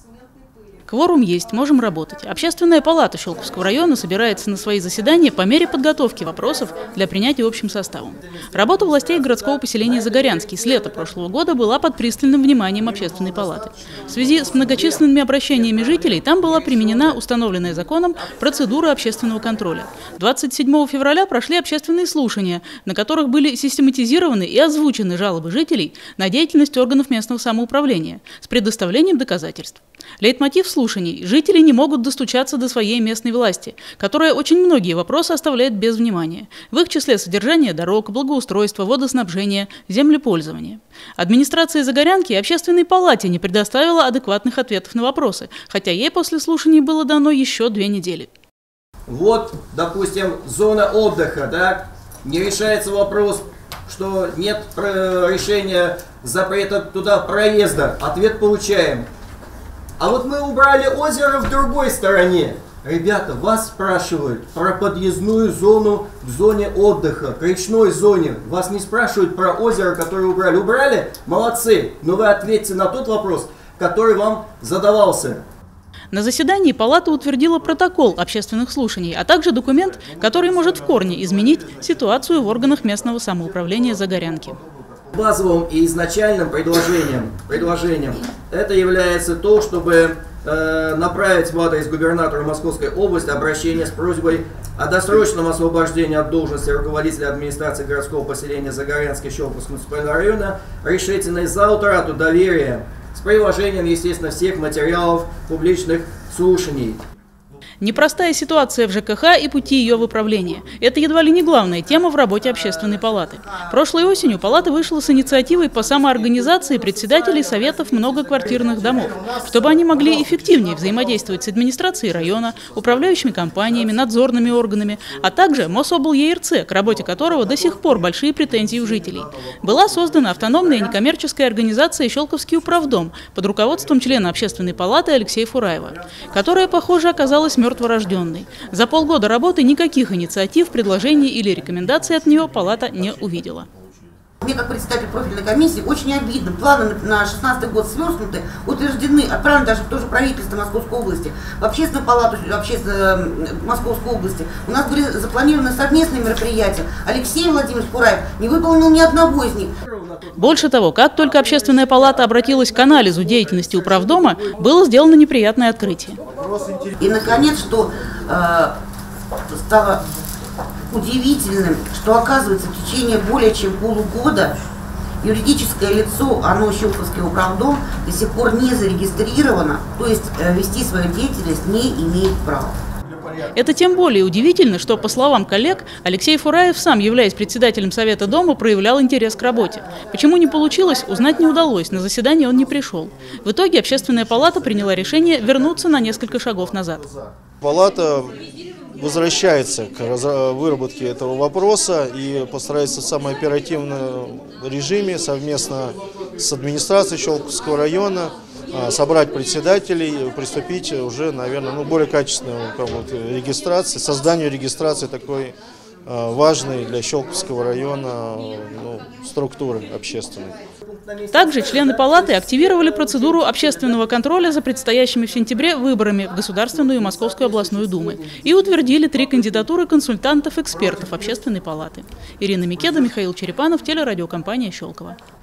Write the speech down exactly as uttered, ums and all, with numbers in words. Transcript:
Кворум есть, можем работать. Общественная палата Щелковского района собирается на свои заседания по мере подготовки вопросов для принятия общим составом. Работа властей городского поселения Загорянский с лета прошлого года была под пристальным вниманием общественной палаты. В связи с многочисленными обращениями жителей там была применена установленная законом процедура общественного контроля. двадцать седьмого февраля прошли общественные слушания, на которых были систематизированы и озвучены жалобы жителей на деятельность органов местного самоуправления с предоставлением доказательств. Лейтмотив слушаний – жители не могут достучаться до своей местной власти, которая очень многие вопросы оставляет без внимания. В их числе содержание дорог, благоустройство, водоснабжение, землепользование. Администрация Загорянки и общественной палате не предоставила адекватных ответов на вопросы, хотя ей после слушаний было дано еще две недели. Вот, допустим, зона отдыха, да, не решается вопрос, что нет решения запрета туда проезда. Ответ получаем. А вот мы убрали озеро в другой стороне. Ребята, вас спрашивают про подъездную зону к зоне отдыха, к речной зоне. Вас не спрашивают про озеро, которое убрали. Убрали? Молодцы. Но вы ответьте на тот вопрос, который вам задавался. На заседании палата утвердила протокол общественных слушаний, а также документ, который может в корне изменить ситуацию в органах местного самоуправления Загорянки. Базовым и изначальным предложением, предложением это является то, чтобы э, направить в адрес губернатора Московской области обращение с просьбой о досрочном освобождении от должности руководителя администрации городского поселения Загорянский Щелковского муниципального района решительной за утрату доверия с приложением, естественно, всех материалов публичных слушаний. Непростая ситуация в ЖКХ и пути ее выправления. Это едва ли не главная тема в работе общественной палаты. Прошлой осенью палата вышла с инициативой по самоорганизации председателей советов многоквартирных домов, чтобы они могли эффективнее взаимодействовать с администрацией района, управляющими компаниями, надзорными органами, а также МособлЕРЦ, к работе которого до сих пор большие претензии у жителей. Была создана автономная некоммерческая организация «Щелковский управдом» под руководством члена общественной палаты Алексея Фураева, которая, похоже, оказалась мертвой. Мертворожденный. За полгода работы никаких инициатив, предложений или рекомендаций от нее палата не увидела. Мне, как председатель профильной комиссии, очень обидно. Планы на шестнадцатый год сверстнуты, утверждены, отправлены даже в то же правительство Московской области, в общественную палату общественной Московской области. У нас были запланированы совместные мероприятия. Алексей Владимирович Фураев не выполнил ни одного из них. Больше того, как только общественная палата обратилась к анализу деятельности управдома, было сделано неприятное открытие. И, наконец, что э, стало удивительным, что, оказывается, в течение более чем полугода юридическое лицо, оно Щелковский управдом, до сих пор не зарегистрировано, то есть э, вести свою деятельность не имеет права. Это тем более удивительно, что, по словам коллег, Алексей Фураев, сам являясь председателем Совета дома, проявлял интерес к работе. Почему не получилось, узнать не удалось, на заседание он не пришел. В итоге общественная палата приняла решение вернуться на несколько шагов назад. Палата возвращается к выработке этого вопроса и постарается в самом оперативном режиме совместно с администрацией Щелковского района собрать председателей, приступить уже, наверное, ну, более качественной регистрации, созданию регистрации такой важной для Щелковского района ну, структуры общественной. Также члены палаты активировали процедуру общественного контроля за предстоящими в сентябре выборами в Государственную и Московскую областную думы и утвердили три кандидатуры консультантов-экспертов общественной палаты. Ирина Микеда, Михаил Черепанов, телерадиокомпания «Щелково».